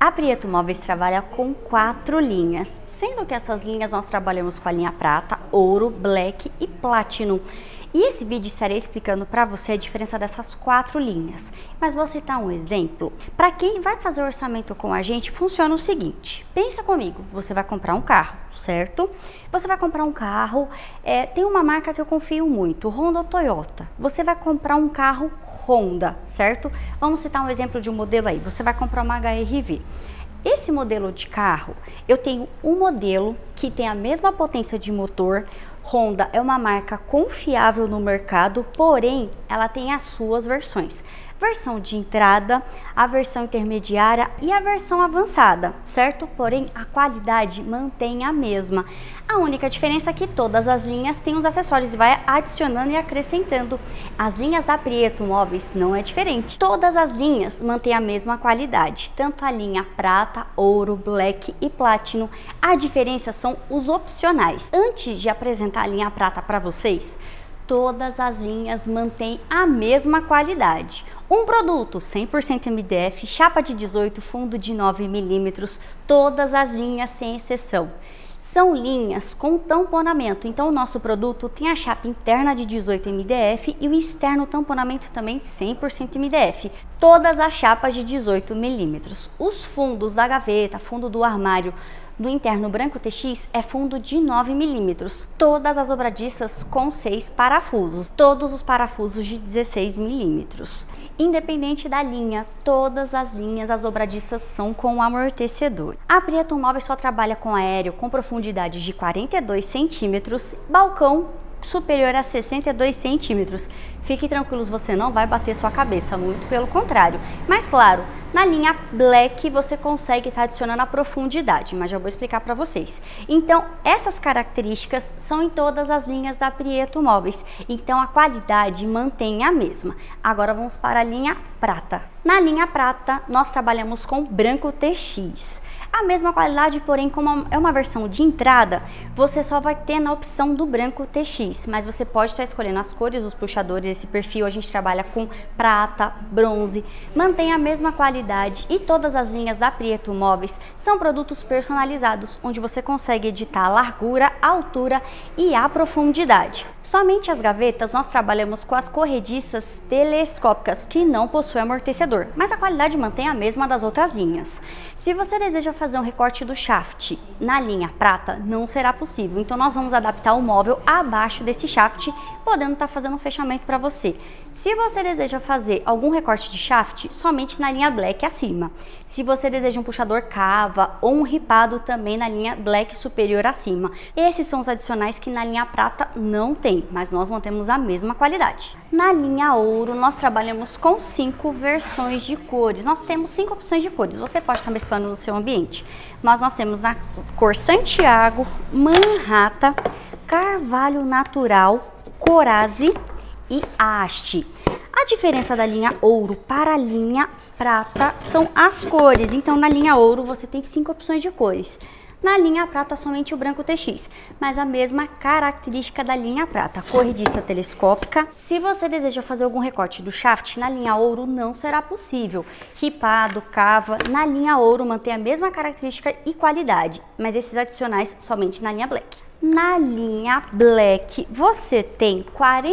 A Prieto Móveis trabalha com 4 linhas, sendo que essas linhas nós trabalhamos com a linha prata, ouro, black e platinum. E esse vídeo estarei explicando para você a diferença dessas 4 linhas. Mas vou citar um exemplo. Para quem vai fazer orçamento com a gente, funciona o seguinte. Pensa comigo, você vai comprar um carro, certo? Você vai comprar um carro, tem uma marca que eu confio muito, Honda ou Toyota. Você vai comprar um carro Honda, certo? Vamos citar um exemplo de um modelo aí. Você vai comprar uma HR-V. Esse modelo de carro, eu tenho um modelo que tem a mesma potência de motor. Honda é uma marca confiável no mercado, porém ela tem as suas versões. Versão de entrada, a versão intermediária e a versão avançada, certo? Porém, a qualidade mantém a mesma. A única diferença é que todas as linhas têm os acessórios e vai adicionando e acrescentando. As linhas da Prieto Móveis não é diferente. Todas as linhas mantêm a mesma qualidade, tanto a linha prata, ouro, black e platinum. A diferença são os opcionais. Antes de apresentar a linha prata para vocês, todas as linhas mantêm a mesma qualidade. Um produto 100% MDF, chapa de 18, fundo de 9 milímetros, todas as linhas sem exceção. São linhas com tamponamento, então o nosso produto tem a chapa interna de 18 MDF e o externo tamponamento também 100% MDF. Todas as chapas de 18 milímetros. Os fundos da gaveta, fundo do armário, do interno branco TX é fundo de 9 milímetros. Todas as dobradiças com 6 parafusos. Todos os parafusos de 16 milímetros. Independente da linha, todas as linhas, as dobradiças são com amortecedor. A Prieto Móveis só trabalha com aéreo com profundidade de 42 centímetros, balcão superior a 62 centímetros. Fiquem tranquilos, você não vai bater sua cabeça, muito pelo contrário. Mas claro, na linha Black você consegue estar adicionando a profundidade, mas já vou explicar para vocês. Então, essas características são em todas as linhas da Prieto Móveis, então a qualidade mantém a mesma. Agora vamos para a linha Prata. Na linha Prata, nós trabalhamos com branco TX. A mesma qualidade, porém, como é uma versão de entrada, você só vai ter na opção do branco TX, mas você pode estar escolhendo as cores, os puxadores, esse perfil. A gente trabalha com prata, bronze, mantém a mesma qualidade e todas as linhas da Prieto Móveis são produtos personalizados, onde você consegue editar a largura, a altura e a profundidade. Somente as gavetas nós trabalhamos com as corrediças telescópicas, que não possuem amortecedor, mas a qualidade mantém a mesma das outras linhas. Se você deseja fazer um recorte do shaft na linha prata, não será possível. Então nós vamos adaptar o móvel abaixo desse shaft, podendo estar fazendo um fechamento para você. Se você deseja fazer algum recorte de shaft, somente na linha black acima. Se você deseja um puxador cava ou um ripado, também na linha black superior acima. Esses são os adicionais que na linha prata não tem, mas nós mantemos a mesma qualidade. Na linha ouro, nós trabalhamos com 5 versões de cores. Nós temos 5 opções de cores, você pode estar mesclando no seu ambiente. Mas nós temos na cor Santiago, Manhattan, Carvalho Natural, Coraze e Haste. A diferença da linha ouro para a linha prata são as cores. Então, na linha ouro você tem 5 opções de cores. Na linha prata, somente o branco TX, mas a mesma característica da linha prata, corrediça telescópica. Se você deseja fazer algum recorte do shaft, na linha ouro não será possível. Ripado, cava, na linha ouro mantém a mesma característica e qualidade, mas esses adicionais somente na linha black. Na linha Black, você tem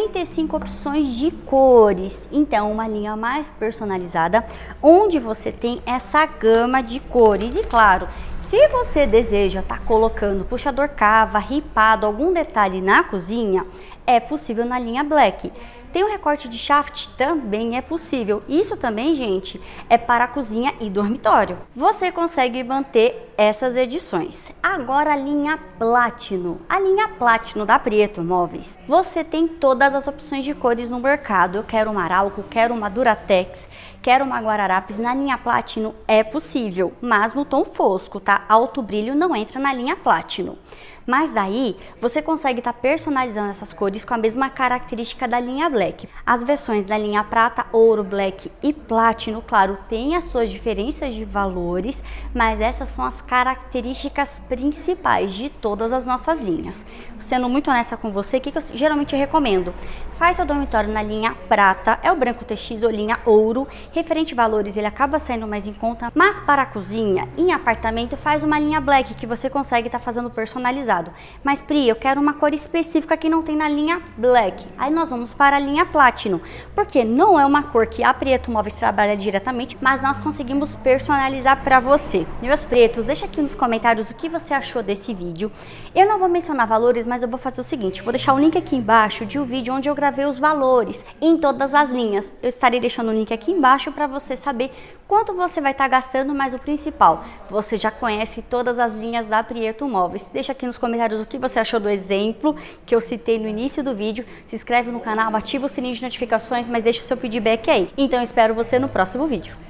45 opções de cores, então uma linha mais personalizada, onde você tem essa gama de cores. E claro, se você deseja estar colocando puxador cava, ripado, algum detalhe na cozinha, é possível na linha Black. Tem um recorte de shaft, também é possível. Isso também, gente, é para a cozinha e dormitório. Você consegue manter essas edições. Agora a linha Platinum. A linha Platinum da Prieto Móveis. Você tem todas as opções de cores no mercado. Eu quero uma Arauco, quero uma Duratex, quero uma Guararapes. Na linha Platinum é possível, mas no tom fosco, tá? Alto brilho não entra na linha Platinum. Mas daí você consegue estar personalizando essas cores com a mesma característica da linha Black. As versões da linha prata, ouro, Black e Platinum, claro, têm as suas diferenças de valores, mas essas são as características principais de todas as nossas linhas. Sendo muito honesta com você, o que eu geralmente recomendo? Faz seu dormitório na linha prata, é o branco TX ou linha ouro. Referente a valores, ele acaba saindo mais em conta, mas para a cozinha, em apartamento, faz uma linha Black que você consegue estar fazendo personalizado. Mas Pri, eu quero uma cor específica que não tem na linha Black. Aí nós vamos para a linha Platinum, porque não é uma cor que a Prieto Móveis trabalha diretamente, mas nós conseguimos personalizar para você. Meus pretos, deixa aqui nos comentários o que você achou desse vídeo. Eu não vou mencionar valores, mas eu vou fazer o seguinte, vou deixar o link aqui embaixo de um vídeo onde eu gravei os valores em todas as linhas. Eu estarei deixando o link aqui embaixo para você saber quanto você vai estar gastando, mas o principal, você já conhece todas as linhas da Prieto Móveis. Deixa aqui nos comentários o que você achou do exemplo que eu citei no início do vídeo. Se inscreve no canal, ativa o sininho de notificações, mas deixa seu feedback aí. Então eu espero você no próximo vídeo.